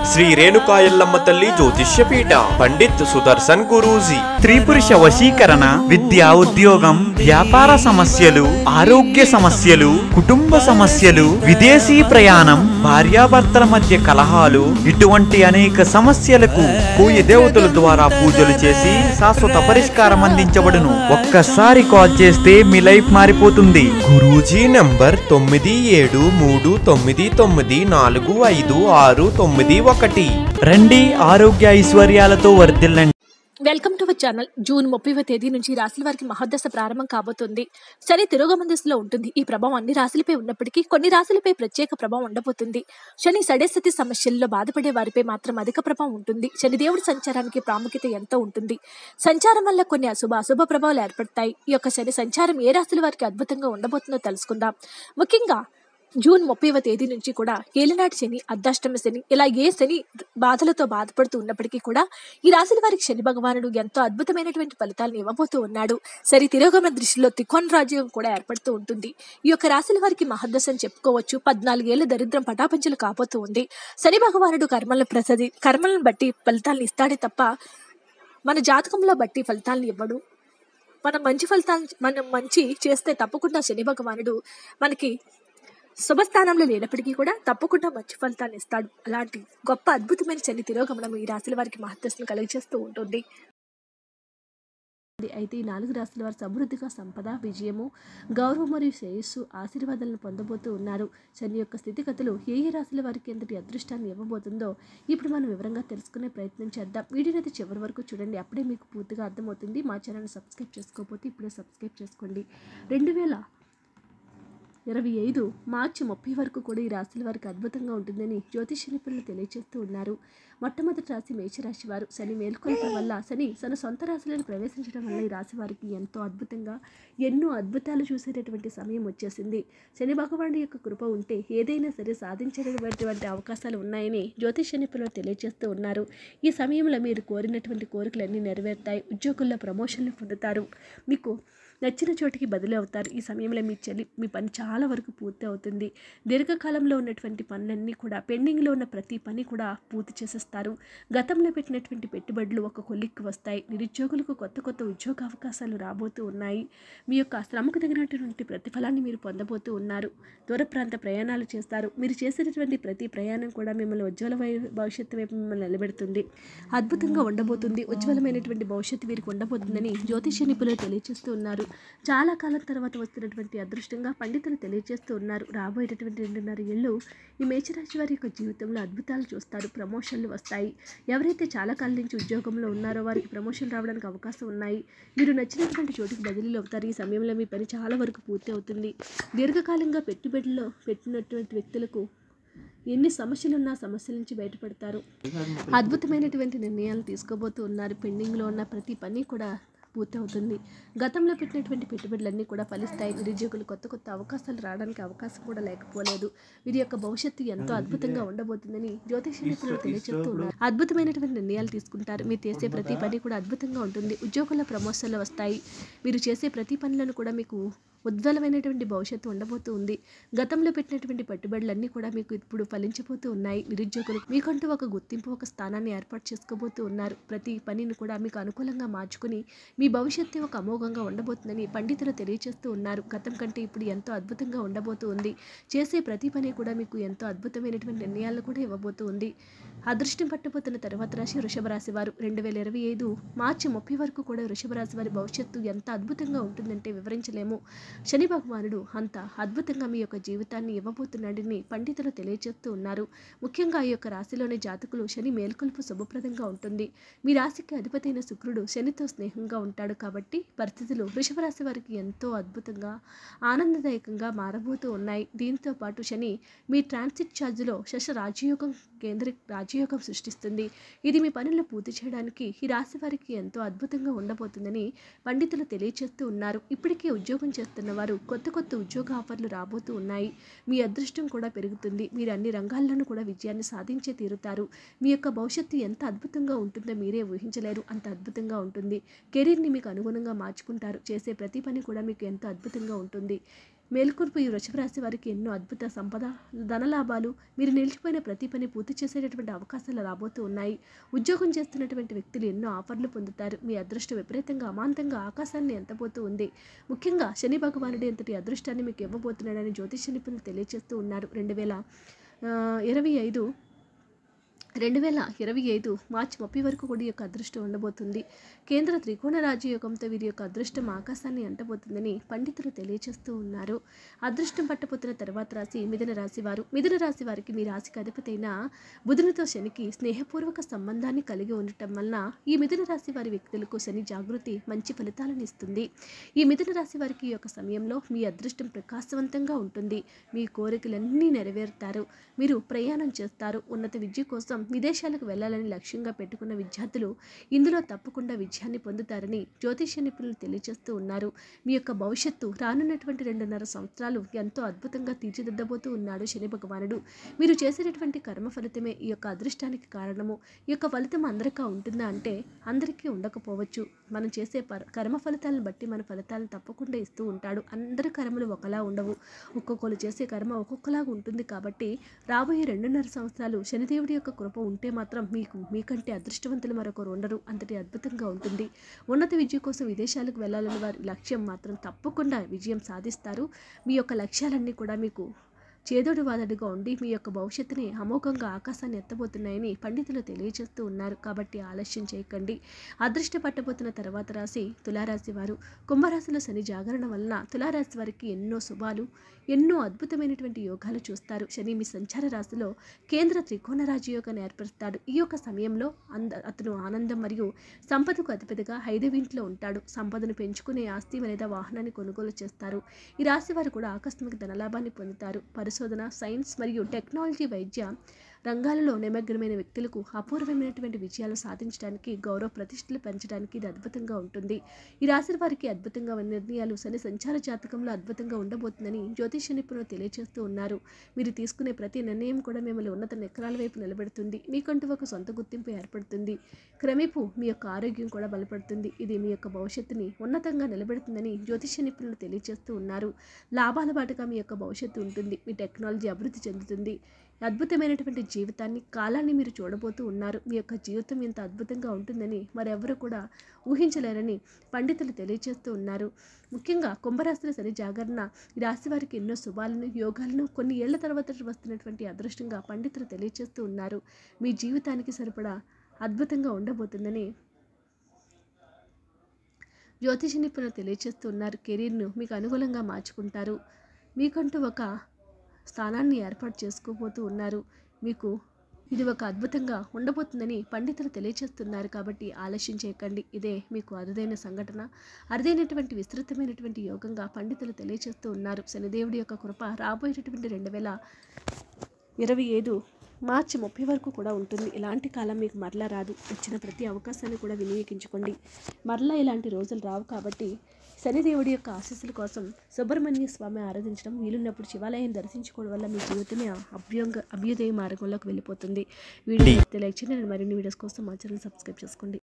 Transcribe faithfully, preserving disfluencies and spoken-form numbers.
శ్రీ రేణుకా ఎల్లమ్మ తల్లి జ్యోతిష్య పీఠ పండిత్ సుదర్శన్ గురూజీ. స్త్రీ పురుష వశీకరణ, విద్యా ఉద్యోగం, వ్యాపార సమస్యలు, ఆరోగ్య సమస్యలు, కుటుంబ సమస్యలు, విదేశీ ప్రయాణం, భార్యాభర్తల మధ్య కలహాలు, ఇటువంటి అనేక సమస్యలకు కోయి దేవతల ద్వారా పూజలు చేసి శాశ్వత పరిష్కారం అందించబడును. ఒక్కసారి కాల్ చేస్తే మీ లైఫ్ మారిపోతుంది. గురూజీ నంబర్ తొమ్మిది ఏడు మూడు తొమ్మిది తొమ్మిది నాలుగు ఐదు ఆరు తొమ్మిది ఒకటి. రండి, ఆరోగ్య ఐశ్వర్యాలతో వర్ధిల్లండి. Welcome to our channel. June ముప్పైవ తేదీ నుంచి రాశుల వారికి మహోదశ ప్రారంభం కాబోతుంది. శని తిరోగమన ఉంటుంది. ఈ ప్రభావం అన్ని రాశులపై ఉన్నప్పటికీ కొన్ని రాశులపై ప్రత్యేక ప్రభావం ఉండబోతుంది. శని సడేస్థితి సమస్యల్లో బాధపడే వారిపై మాత్రం అధిక ప్రభావం ఉంటుంది. శనిదేవుడి సంచారానికి ప్రాముఖ్యత ఎంతో ఉంటుంది. సంచారం వల్ల కొన్ని అశుభ అశుభ ప్రభావాలు ఏర్పడతాయి. ఈ యొక్క శని సంచారం ఏ రాశుల వారికి అద్భుతంగా ఉండబోతుందో తెలుసుకుందాం. ముఖ్యంగా జూన్ ముప్పైవ తేదీ నుంచి కూడా ఏలినాటి శని, అర్ధాష్టమ శని, ఇలా ఏ శని బాధలతో బాధపడుతూ ఉన్నప్పటికీ కూడా ఈ రాశుల వారికి శని భగవానుడు ఎంతో అద్భుతమైనటువంటి ఫలితాలను ఇవ్వబోతూ ఉన్నాడు. సరి తిరోగమన దృష్టిలో త్రికోణ రాజ్యం కూడా ఏర్పడుతూ ఉంటుంది. ఈ యొక్క రాశుల వారికి మహర్దశ అని చెప్పుకోవచ్చు. పద్నాలుగేళ్ల దరిద్రం పటాపంచలు కాబోతూ ఉంది. శని భగవానుడు కర్మలను ప్రసది కర్మలను బట్టి ఫలితాలను ఇస్తాడే తప్ప మన జాతకంలో బట్టి ఫలితాలను ఇవ్వడు. మనం మంచి ఫలితాలు మనం మంచి చేస్తే తప్పకుండా శని భగవానుడు మనకి శుభస్థానంలో లేనప్పటికీ కూడా తప్పకుండా మంచి ఫలితాన్ని ఇస్తాడు. అలాంటి గొప్ప అద్భుతమైన శని తిరోగమనం ఈ రాశుల వారికి మహత్తస్సును కలిగజేస్తూ ఉంటుంది. అయితే ఈ నాలుగు రాశుల వారు సమృద్ధిగా సంపద, విజయము, గౌరవం మరియు శ్రేయస్సు, ఆశీర్వాదాలను పొందబోతూ ఉన్నారు. శని యొక్క స్థితిగతులు ఏ ఏ రాశుల వారికి ఎంతటి అదృష్టాన్ని ఇవ్వబోతుందో ఇప్పుడు మనం వివరంగా తెలుసుకునే ప్రయత్నం చేద్దాం. వీడియోని అయితే చివరి వరకు చూడండి, అప్పుడే మీకు పూర్తిగా అర్థమవుతుంది. మా ఛానల్ని సబ్స్క్రైబ్ చేసుకోకపోతే ఇప్పుడే సబ్స్క్రైబ్ చేసుకోండి. రెండు వేల ఇరవై ఐదు మార్చి ముప్పై వరకు కూడా ఈ రాశుల వారికి అద్భుతంగా ఉంటుందని జ్యోతిష నిపుణులు తెలియజేస్తూ ఉన్నారు. మొట్టమొదటి రాశి మేషరాశి వారు. శని మేల్కొల్పడం వల్ల శని తన సొంత రాశులను ప్రవేశించడం వల్ల ఈ రాశి వారికి ఎంతో అద్భుతంగా ఎన్నో అద్భుతాలు చూసేటటువంటి సమయం వచ్చేసింది. శని భగవానుడి యొక్క కృప ఉంటే ఏదైనా సరే సాధించేటటువంటి అవకాశాలు ఉన్నాయని జ్యోతిష నిపుణులు తెలియజేస్తూ ఉన్నారు. ఈ సమయంలో మీరు కోరినటువంటి కోరికలన్నీ నెరవేరుతాయి. ఉద్యోగుల్లో ప్రమోషన్లు పొందుతారు. మీకు నచ్చిన చోటికి బదిలీ అవుతారు. ఈ సమయంలో మీ చెల్లి మీ పని చాలా వరకు పూర్తి అవుతుంది. దీర్ఘకాలంలో ఉన్నటువంటి పనులన్నీ కూడా పెండింగ్లో ఉన్న ప్రతి పని కూడా పూర్తి చేసేస్తారు. గతంలో పెట్టినటువంటి పెట్టుబడులు ఒక కొలిక్కి వస్తాయి. నిరుద్యోగులకు కొత్త కొత్త ఉద్యోగ అవకాశాలు రాబోతూ ఉన్నాయి. మీ యొక్క శ్రమకు తగినటువంటి ప్రతిఫలాన్ని మీరు పొందబోతూ ఉన్నారు. దూర ప్రాంత ప్రయాణాలు చేస్తారు. మీరు చేసేటటువంటి ప్రతి ప్రయాణం కూడా మిమ్మల్ని ఉజ్వల భవిష్యత్తు వైపు మిమ్మల్ని నిలబెడుతుంది. అద్భుతంగా ఉండబోతుంది. ఉజ్వలమైనటువంటి భవిష్యత్తు వీరికి ఉండబోతుందని జ్యోతిష నిపుణులు తెలియజేస్తూ ఉన్నారు. చాలా కాలం తర్వాత వస్తున్నటువంటి అదృష్టంగా పండితులు తెలియజేస్తూ ఉన్నారు. రాబోయేటటువంటి రెండున్నర ఏళ్ళు ఈ మేషరాశి వారి యొక్క జీవితంలో అద్భుతాలు చూస్తారు. ప్రమోషన్లు వస్తాయి. ఎవరైతే చాలా కాలం నుంచి ఉద్యోగంలో ఉన్నారో వారికి ప్రమోషన్ రావడానికి అవకాశం ఉన్నాయి. మీరు నచ్చినటువంటి చోటుకి బదిలీలు అవుతారు. ఈ సమయంలో మీ పని చాలా వరకు పూర్తి అవుతుంది. దీర్ఘకాలంగా పెట్టుబడిలో పెట్టినటువంటి వ్యక్తులకు ఎన్ని సమస్యలున్నా సమస్యల నుంచి బయటపడతారు. అద్భుతమైనటువంటి నిర్ణయాలు తీసుకోబోతూ ఉన్నారు. పెండింగ్లో ఉన్న ప్రతి పని కూడా పూర్తి అవుతుంది. గతంలో పెట్టినటువంటి పెట్టుబడులన్నీ కూడా ఫలిస్తాయి. నిరుద్యోగులు కొత్త కొత్త అవకాశాలు రావడానికి అవకాశం కూడా లేకపోలేదు. వీరి యొక్క భవిష్యత్తు ఎంతో అద్భుతంగా ఉండబోతుందని జ్యోతిష నిపుణులు తెలియజేస్తూ ఉన్నారు. అద్భుతమైనటువంటి నిర్ణయాలు తీసుకుంటారు. మీరు చేసే ప్రతి పని కూడా అద్భుతంగా ఉంటుంది. ఉద్యోగుల ప్రమోషన్లు వస్తాయి. మీరు చేసే ప్రతి పనులను కూడా మీకు ఉజ్వలమైనటువంటి భవిష్యత్తు ఉండబోతూ ఉంది. గతంలో పెట్టినటువంటి పెట్టుబడులన్నీ కూడా మీకు ఇప్పుడు ఫలించబోతూ ఉన్నాయి. నిరుద్యోగులు మీకంటూ ఒక గుర్తింపు, ఒక స్థానాన్ని ఏర్పాటు చేసుకోబోతూ ఉన్నారు. ప్రతి పనిని కూడా మీకు అనుకూలంగా మార్చుకుని మీ భవిష్యత్తు ఒక అమోఘంగా ఉండబోతుందని పండితులు తెలియజేస్తూ ఉన్నారు. గతం కంటే ఇప్పుడు ఎంతో అద్భుతంగా ఉండబోతూ ఉంది. చేసే ప్రతి పని కూడా మీకు ఎంతో అద్భుతమైనటువంటి నిర్ణయాలు కూడా ఇవ్వబోతూ ఉంది. అదృష్టం పట్టబోతున్న తర్వాత రాశి వృషభ రాశి వారు. రెండు వేల ఇరవై ఐదు మార్చి ముప్పై వరకు కూడా వృషభ రాశి వారి భవిష్యత్తు ఎంత అద్భుతంగా ఉంటుందంటే వివరించలేము. శని భగవానుడు అంత అద్భుతంగా మీ యొక్క జీవితాన్ని ఇవ్వబోతున్నాడని పండితులు తెలియజేస్తూ ఉన్నారు. ముఖ్యంగా ఈ యొక్క రాశిలోని జాతకులు శని మేల్కొల్పు శుభప్రదంగా ఉంటుంది. మీ రాశికి అధిపతి అయిన శుక్రుడు శనితో స్నేహంగా ఉంటాడు కాబట్టి పరిస్థితులు వృషభ రాశి వారికి ఎంతో అద్భుతంగా ఆనందదాయకంగా మారబోతూ ఉన్నాయి. దీంతో పాటు శని మీ ట్రాన్సిట్ ఛార్జ్లో శశ రాజయోగం కేంద్ర రాజయోగం సృష్టిస్తుంది. ఇది మీ పనులను పూర్తి చేయడానికి ఈ రాశి వారికి ఎంతో అద్భుతంగా ఉండబోతుందని పండితులు తెలియజేస్తూ ఉన్నారు. ఇప్పటికే ఉద్యోగం చేస్తున్న వారు కొత్త కొత్త ఉద్యోగ ఆఫర్లు రాబోతూ ఉన్నాయి. మీ అదృష్టం కూడా పెరుగుతుంది. మీరు అన్ని రంగాల్లోనూ కూడా విజయాన్ని సాధించే తీరుతారు. మీ యొక్క భవిష్యత్తు ఎంత అద్భుతంగా ఉంటుందో మీరే ఊహించలేరు. అంత అద్భుతంగా ఉంటుంది. కెరీర్ని మీకు అనుగుణంగా మార్చుకుంటారు. చేసే ప్రతి పని కూడా మీకు ఎంతో అద్భుతంగా ఉంటుంది. మేల్కొల్పు ఈ వృషభ రాశి వారికి ఎన్నో అద్భుత సంపద, ధనలాభాలు, మీరు నిలిచిపోయిన ప్రతి పని పూర్తి చేసేటటువంటి అవకాశాలు రాబోతూ ఉన్నాయి. ఉద్యోగం చేస్తున్నటువంటి వ్యక్తులు ఎన్నో ఆఫర్లు పొందుతారు. మీ అదృష్టం విపరీతంగా అమాంతంగా ఆకాశాన్ని ఎంతబోతూ ఉంది. ముఖ్యంగా శని భగవానుడు ఎంతటి అదృష్టాన్ని మీకు ఇవ్వబోతున్నాడని జ్యోతిష నిపుణులు తెలియజేస్తూ ఉన్నారు. రెండు వేల ఇరవై ఐదు రెండు వేల ఇరవై ఐదు మార్చి ముప్పై వరకు కూడా ఈ యొక్క అదృష్టం ఉండబోతుంది. కేంద్ర త్రికోణ రాజయోగంతో వీరి యొక్క అదృష్టం ఆకాశాన్ని అంటబోతుందని పండితులు తెలియజేస్తూ ఉన్నారు. అదృష్టం పట్టబోతున్న తర్వాత రాశి మిథున రాశి వారు. మిథున రాశి వారికి మీ రాశికి అధిపతి అయిన బుధునితో శనికి స్నేహపూర్వక సంబంధాన్ని కలిగి ఉండటం వలన ఈ మిథున రాశి వారి వ్యక్తులకు శని జాగృతి మంచి ఫలితాలను ఇస్తుంది. ఈ మిథున రాశి వారికి ఈ యొక్క సమయంలో మీ అదృష్టం ప్రకాశవంతంగా ఉంటుంది. మీ కోరికలన్నీ నెరవేరుతారు. మీరు ప్రయాణం చేస్తారు. ఉన్నత విద్య కోసం విదేశాలకు వెళ్లాలని లక్ష్యంగా పెట్టుకున్న విద్యార్థులు ఇందులో తప్పకుండా విజయాన్ని పొందుతారని జ్యోతిష్య నిపుణులు తెలియజేస్తూ ఉన్నారు. మీ యొక్క భవిష్యత్తు రానున్నటువంటి రెండున్నర సంవత్సరాలు ఎంతో అద్భుతంగా తీర్చిదిద్దబోతూ ఉన్నాడు శని భగవానుడు. మీరు చేసేటటువంటి కర్మ ఫలితమే ఈ యొక్క అదృష్టానికి కారణము. ఈ యొక్క ఫలితం అందరికీ ఉంటుందా అంటే అందరికీ ఉండకపోవచ్చు. మనం చేసే కర్మ ఫలితాలను బట్టి మన ఫలితాలను తప్పకుండా ఇస్తూ ఉంటాడు. అందరి కర్మలు ఒకలా ఉండవు. ఒక్కొక్కరు చేసే కర్మ ఒక్కొక్కలాగా ఉంటుంది. కాబట్టి రాబోయే రెండున్నర సంవత్సరాలు శనిదేవుడి యొక్క కృప ఉంటే మాత్రం మీకు మీకంటే అదృష్టవంతులు మరొకరు ఉండరు. అంతటి అద్భుతంగా ఉంటుంది. ఉన్నత విద్య కోసం విదేశాలకు వెళ్ళాలని వారి లక్ష్యం మాత్రం తప్పకుండా విజయం సాధిస్తారు. మీ యొక్క లక్ష్యాలన్నీ కూడా మీకు చేదోడు వాదడుగా ఉండి మీ యొక్క భవిష్యత్తుని అమోఘంగా ఆకాశాన్ని ఎత్తబోతున్నాయని పండితులు తెలియజేస్తూ ఉన్నారు. కాబట్టి ఆలస్యం చేయకండి. అదృష్ట పట్టబోతున్న తర్వాత రాశి తులారాశి వారు. కుంభరాశిలో శని జాగరణ వలన తులారాశి వారికి ఎన్నో శుభాలు, ఎన్నో అద్భుతమైనటువంటి యోగాలు చూస్తారు. శని మీ సంచార రాశిలో కేంద్ర త్రికోణ రాజయోగాన్ని ఏర్పరుస్తాడు. ఈ యొక్క సమయంలో అంద అతను ఆనందం మరియు సంపదకు అధిపతిగా ఐదవ ఇంట్లో ఉంటాడు. సంపదను పెంచుకునే ఆస్తి లేదా వాహనాన్ని కొనుగోలు చేస్తారు. ఈ రాశి వారు కూడా ఆకస్మిక ధనలాభాన్ని పొందుతారు. పరిశోధన, సైన్స్ మరియు టెక్నాలజీ, వైద్య రంగాలలో నిమగ్నమైన వ్యక్తులకు అపూర్వమైనటువంటి విజయాలు సాధించడానికి, గౌరవ ప్రతిష్టలు పెంచడానికి ఇది అద్భుతంగా ఉంటుంది. ఈ రాశి వారికి అద్భుతంగా నిర్ణయాలు శని సంచార జాతకంలో అద్భుతంగా ఉండబోతుందని జ్యోతిష నిపుణులు తెలియజేస్తూ ఉన్నారు. మీరు తీసుకునే ప్రతి నిర్ణయం కూడా మిమ్మల్ని ఉన్నత నిఖరాల వైపు నిలబెడుతుంది. మీకంటూ ఒక సొంత గుర్తింపు ఏర్పడుతుంది. క్రమేపు మీ యొక్క ఆరోగ్యం కూడా బలపడుతుంది. ఇది మీ యొక్క భవిష్యత్తుని ఉన్నతంగా నిలబెడుతుందని జ్యోతిష నిపుణులు తెలియజేస్తూ ఉన్నారు. లాభాల బాటుగా మీ యొక్క భవిష్యత్తు ఉంటుంది. మీ టెక్నాలజీ అభివృద్ధి చెందుతుంది. అద్భుతమైనటువంటి జీవితాన్ని, కాలాన్ని మీరు చూడబోతూ ఉన్నారు. మీ యొక్క జీవితం ఇంత అద్భుతంగా ఉంటుందని మరెవరు కూడా ఊహించలేరని పండితులు తెలియజేస్తూ ఉన్నారు. ముఖ్యంగా కుంభరాశిలో శని జాగరణ ఈ రాశి వారికి ఎన్నో శుభాలను, యోగాలను, కొన్ని ఏళ్ల తర్వాత వస్తున్నటువంటి అదృష్టంగా పండితులు తెలియజేస్తూ ఉన్నారు. మీ జీవితానికి సరిపడా అద్భుతంగా ఉండబోతుందని జ్యోతిష నిపుణులు తెలియజేస్తూ ఉన్నారు. కెరీర్ను మీకు అనుకూలంగా మార్చుకుంటారు. మీకంటూ ఒక స్థానాన్ని ఏర్పాటు చేసుకోబోతూ ఉన్నారు. మీకు ఇది ఒక అద్భుతంగా ఉండబోతుందని పండితులు తెలియజేస్తున్నారు. కాబట్టి ఆలస్యం చేయకండి. ఇదే మీకు అరుదైన సంఘటన, అరుదైనటువంటి విస్తృతమైనటువంటి యోగంగా పండితులు తెలియజేస్తూ ఉన్నారు. శనిదేవుడి యొక్క కృప రాబోయేటటువంటి రెండు వేల ఇరవై ఐదు మార్చి ముప్పై వరకు కూడా ఉంటుంది. ఇలాంటి కాలం మీకు మరలా రాదు. వచ్చిన ప్రతి అవకాశాన్ని కూడా వినియోగించుకోండి. మరలా ఇలాంటి రోజులు రావు. కాబట్టి శనిదేవుడి యొక్క ఆశీస్సుల కోసం సుబ్రహ్మణ్య స్వామి ఆరాధించడం, వీలున్నప్పుడు శివాలయం దర్శించుకోవడం వల్ల మీ జీవితమే అభ్యంగ అభ్యుదయ మార్గంలోకి వెళ్ళిపోతుంది. వీడియో లైక్ చేయండి. మరిన్ని వీడియోస్ కోసం మా ఛానల్ సబ్స్క్రైబ్ చేసుకోండి.